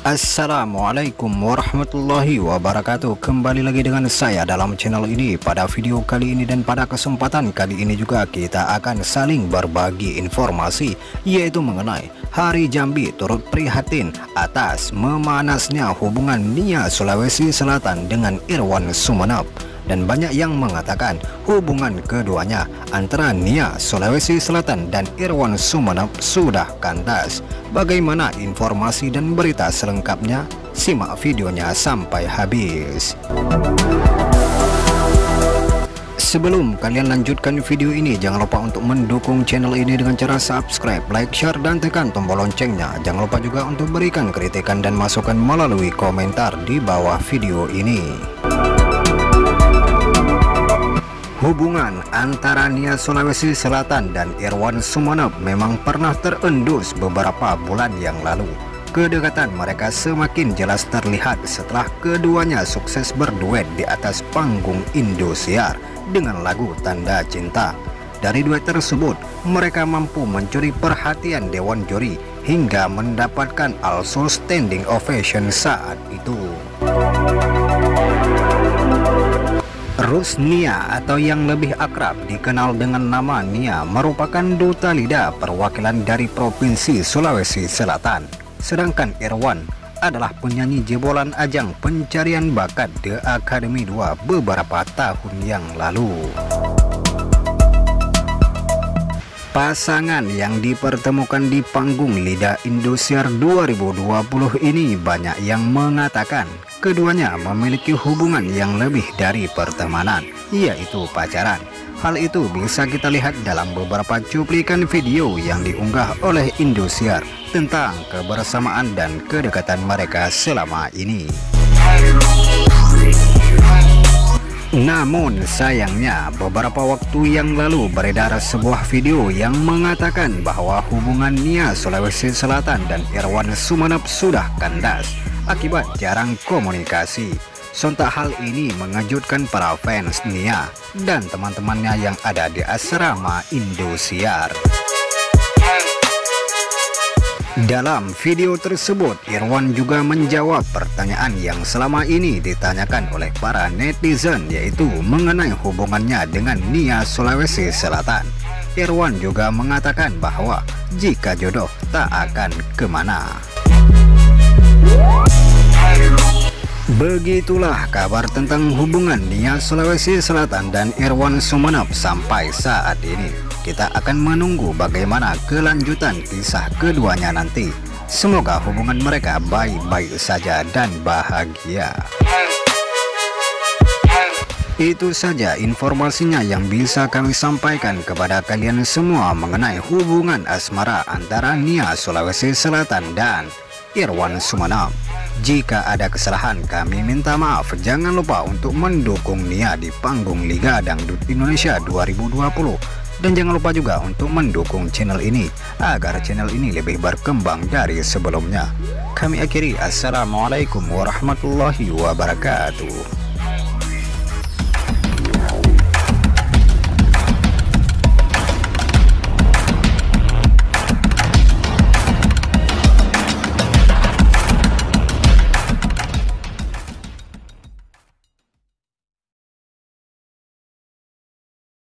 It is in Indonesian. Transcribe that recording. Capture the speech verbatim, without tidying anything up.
Assalamualaikum warahmatullahi wabarakatuh. Kembali lagi dengan saya dalam channel ini. Pada video kali ini dan pada kesempatan kali ini juga kita akan saling berbagi informasi, yaitu mengenai Hari Jambi turut prihatin atas memanasnya hubungan Nia Sulawesi Selatan dengan Irwan Sumeneb. Dan banyak yang mengatakan hubungan keduanya antara Nia Sulawesi Selatan dan Irwan Sumeneb sudah kandas. Bagaimana informasi dan berita selengkapnya? Simak videonya sampai habis. Sebelum kalian lanjutkan video ini, jangan lupa untuk mendukung channel ini dengan cara subscribe, like, share, dan tekan tombol loncengnya. Jangan lupa juga untuk berikan kritikan dan masukan melalui komentar di bawah video ini. Hubungan antara Nia Sulawesi Selatan dan Irwan Sumeneb memang pernah terendus beberapa bulan yang lalu. Kedekatan mereka semakin jelas terlihat setelah keduanya sukses berduet di atas panggung Indosiar dengan lagu Tanda Cinta. Dari duet tersebut, mereka mampu mencuri perhatian Dewan Juri hingga mendapatkan also standing ovation saat itu. Rusnia atau yang lebih akrab dikenal dengan nama Nia merupakan duta lidah perwakilan dari Provinsi Sulawesi Selatan. Sedangkan Irwan adalah penyanyi jebolan ajang pencarian bakat The Academy dua beberapa tahun yang lalu. Pasangan yang dipertemukan di panggung Lidah Indosiar dua ribu dua puluh ini banyak yang mengatakan keduanya memiliki hubungan yang lebih dari pertemanan, yaitu pacaran. Hal itu bisa kita lihat dalam beberapa cuplikan video yang diunggah oleh Indosiar tentang kebersamaan dan kedekatan mereka selama ini. Namun sayangnya beberapa waktu yang lalu beredar sebuah video yang mengatakan bahwa hubungan Nia Sulawesi Selatan dan Irwan Sumeneb sudah kandas akibat jarang komunikasi. Sontak hal ini mengejutkan para fans Nia dan teman-temannya yang ada di asrama Indosiar. Dalam video tersebut, Irwan juga menjawab pertanyaan yang selama ini ditanyakan oleh para netizen, yaitu mengenai hubungannya dengan Nia Sulawesi Selatan. Irwan juga mengatakan bahwa jika jodoh tak akan kemana. Begitulah kabar tentang hubungan Nia Sulawesi Selatan dan Irwan Sumeneb sampai saat ini. Kita akan menunggu bagaimana kelanjutan kisah keduanya nanti. Semoga hubungan mereka baik-baik saja dan bahagia. Itu saja informasinya yang bisa kami sampaikan kepada kalian semua mengenai hubungan asmara antara Nia Sulawesi Selatan dan Irwan Sumeneb. Jika ada kesalahan, kami minta maaf. Jangan lupa untuk mendukung Nia di panggung Liga Dangdut Indonesia dua ribu dua puluh. Dan jangan lupa juga untuk mendukung channel ini agar channel ini lebih berkembang dari sebelumnya. Kami akhiri, assalamualaikum warahmatullahi wabarakatuh.